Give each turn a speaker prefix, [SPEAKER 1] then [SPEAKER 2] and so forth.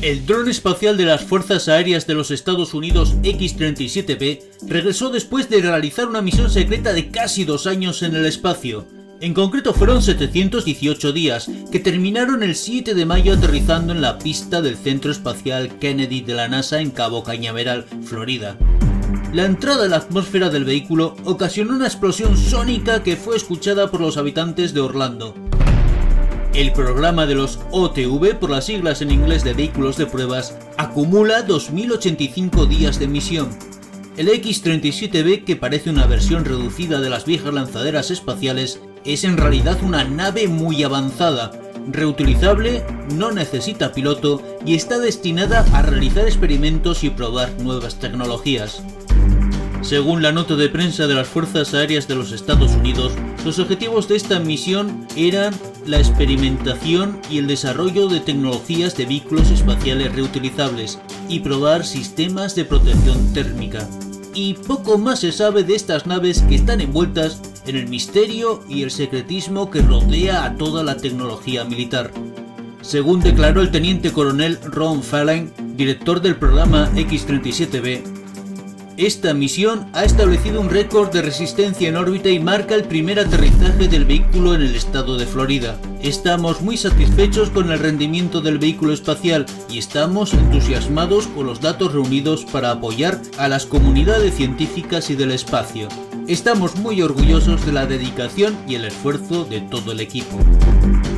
[SPEAKER 1] El dron espacial de las Fuerzas Aéreas de los Estados Unidos X-37B regresó después de realizar una misión secreta de casi 2 años en el espacio. En concreto fueron 718 días, que terminaron el 7 de mayo aterrizando en la pista del Centro Espacial Kennedy de la NASA en Cabo Cañaveral, Florida. La entrada a la atmósfera del vehículo ocasionó una explosión sónica que fue escuchada por los habitantes de Orlando. El programa de los OTV, por las siglas en inglés de vehículos de pruebas, acumula 2085 días de misión. El X-37B, que parece una versión reducida de las viejas lanzaderas espaciales, es en realidad una nave muy avanzada, reutilizable, no necesita piloto y está destinada a realizar experimentos y probar nuevas tecnologías. Según la nota de prensa de las Fuerzas Aéreas de los Estados Unidos, los objetivos de esta misión eran la experimentación y el desarrollo de tecnologías de vehículos espaciales reutilizables y probar sistemas de protección térmica. Y poco más se sabe de estas naves que están envueltas en el misterio y el secretismo que rodea a toda la tecnología militar. Según declaró el teniente coronel Ron Fallon, director del programa X-37B, esta misión ha establecido un récord de resistencia en órbita y marca el primer aterrizaje del vehículo en el estado de Florida. Estamos muy satisfechos con el rendimiento del vehículo espacial y estamos entusiasmados con los datos reunidos para apoyar a las comunidades científicas y del espacio. Estamos muy orgullosos de la dedicación y el esfuerzo de todo el equipo.